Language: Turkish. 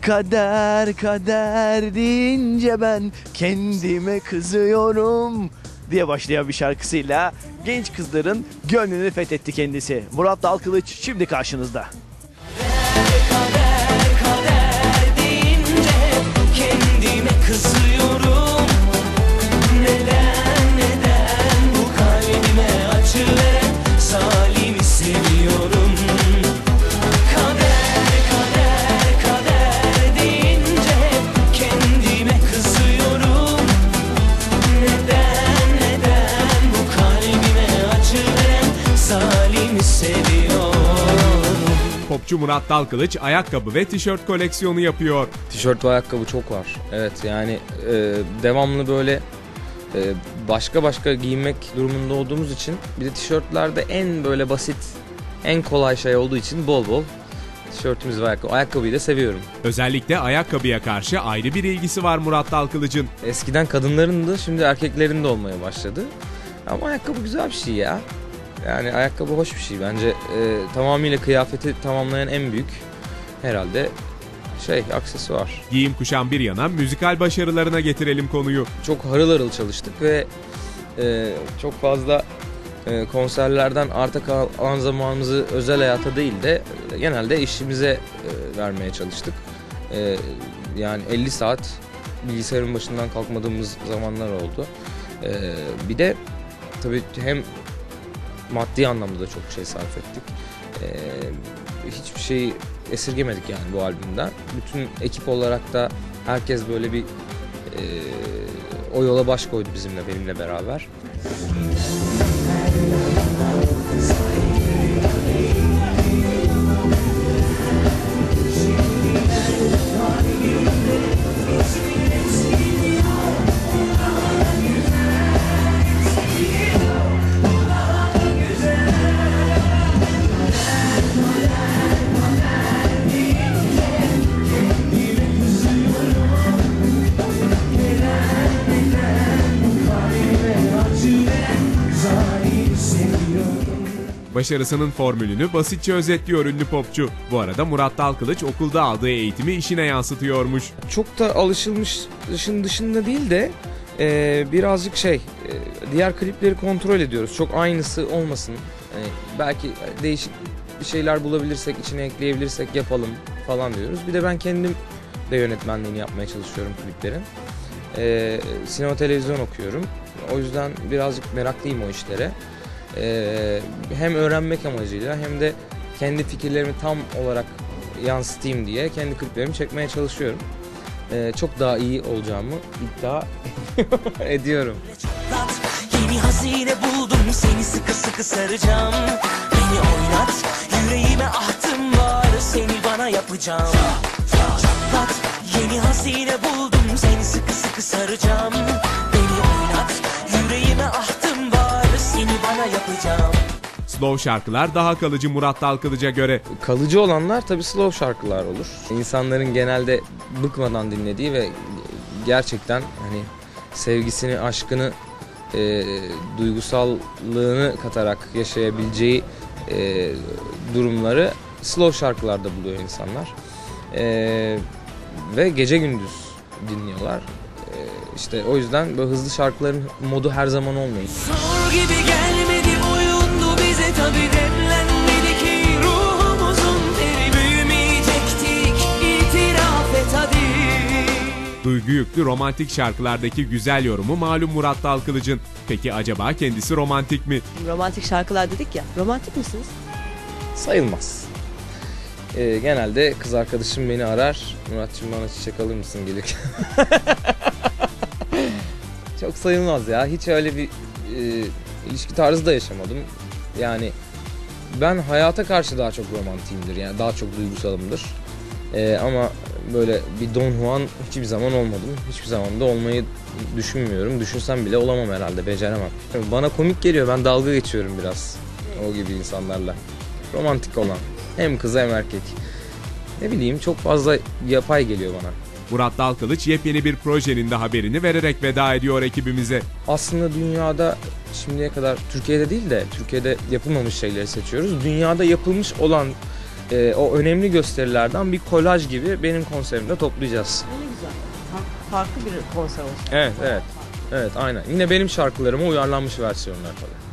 Kader kader deyince ben kendime kızıyorum diye başlayan bir şarkısıyla genç kızların gönlünü fethetti kendisi. Murat Dalkılıç şimdi karşınızda. Kader kader deyince kendime kızıyorum. Neden bu kalbime açıveren zalimi seviyorum. Kader kader kader deyince kendime kızıyorum. Neden bu kalbime açıveren zalimi seviyorum. Popçu Murat Dalkılıç ayakkabı ve tişört koleksiyonu yapıyor. Tişört ve ayakkabı çok var. Evet yani devamlı böyle başka giyinmek durumunda olduğumuz için bir de tişörtlerde en böyle basit, en kolay şey olduğu için bol bol tişörtümüz ve ayakkabıyı da seviyorum. Özellikle ayakkabıya karşı ayrı bir ilgisi var Murat Dalkılıç'ın. Eskiden kadınların da şimdi erkeklerin de olmaya başladı. Ama ayakkabı güzel bir şey ya. Yani ayakkabı hoş bir şey bence. Tamamıyla kıyafeti tamamlayan en büyük herhalde aksesuar. Giyim kuşam bir yana müzikal başarılarına getirelim konuyu. Çok harıl harıl çalıştık ve çok fazla konserlerden arta kalan zamanımızı özel hayata değil de genelde işimize vermeye çalıştık. Yani 50 saat bilgisayarın başından kalkmadığımız zamanlar oldu. Bir de tabii hem maddi anlamda da çok şey sarf ettik. Hiçbir şey esirgemedik yani bu albümden. Bütün ekip olarak da herkes böyle bir o yola baş koydu benimle beraber. Başarısının formülünü basitçe özetliyor ünlü popçu. Bu arada Murat Dalkılıç okulda aldığı eğitimi işine yansıtıyormuş. Çok da alışılmış dışında değil de birazcık diğer klipleri kontrol ediyoruz. Çok aynısı olmasın. Belki değişik bir şeyler bulabilirsek, içine ekleyebilirsek yapalım falan diyoruz. Bir de ben kendim de yönetmenliğini yapmaya çalışıyorum kliplerin. Sinema televizyon okuyorum. O yüzden birazcık meraklıyım o işlere. Hem öğrenmek amacıyla hem de kendi fikirlerimi tam olarak yansıtayım diye kendi kliplerimi çekmeye çalışıyorum. Çok daha iyi olacağımı iddia ediyorum. Yeni hazine buldum, seni sıkı sıkı saracağım. Beni oynat, yüreğime ahtım var, seni bana yapacağım. Çatlat, yeni hazine buldum, seni sıkı sıkı saracağım. Beni oynat, yüreğime ahtım var, seni bana yapacağım. Slow şarkılar daha kalıcı Murat Dalkılıç'a göre. Kalıcı olanlar tabii slow şarkılar olur. İnsanların genelde bıkmadan dinlediği ve gerçekten hani sevgisini, aşkını, duygusallığını katarak yaşayabileceği durumları slow şarkılarda buluyor insanlar. Ve gece gündüz dinliyorlar. İşte o yüzden böyle hızlı şarkıların modu her zaman olmuyor. Sor gibi gelmedi, oyundu bize tabii, demlenmedi ki ruhumuzun teri, büyümeyecektik, itiraf et hadi. Duygu yüklü romantik şarkılardaki güzel yorumu malum Murat Dalkılıç'ın. Peki acaba kendisi romantik mi? Romantik şarkılar dedik ya, romantik misiniz? Sayılmaz. Genelde kız arkadaşım beni arar. Murat'cığım bana çiçek alır mısın gelirken? Çok sayılmaz ya. Hiç öyle bir ilişki tarzı da yaşamadım. Yani ben hayata karşı daha çok romantiyimdir. Yani daha çok duygusalımdır. Ama böyle bir Don Juan hiçbir zaman olmadım. Hiçbir zaman da olmayı düşünmüyorum. Düşünsem bile olamam herhalde. Beceremem. Bana komik geliyor. Ben dalga geçiyorum biraz o gibi insanlarla. Romantik olan. Hem kız hem erkek. Ne bileyim, çok fazla yapay geliyor bana. Murat Dalkılıç yepyeni bir projenin de haberini vererek veda ediyor ekibimize. Aslında dünyada şimdiye kadar, Türkiye'de değil de Türkiye'de yapılmamış şeyleri seçiyoruz. Dünyada yapılmış olan o önemli gösterilerden bir kolaj gibi benim konserimde toplayacağız. Ne güzel. Farklı bir konser olsun. Evet, evet. Evet, aynen. Yine benim şarkılarıma uyarlanmış versiyonlar tabii.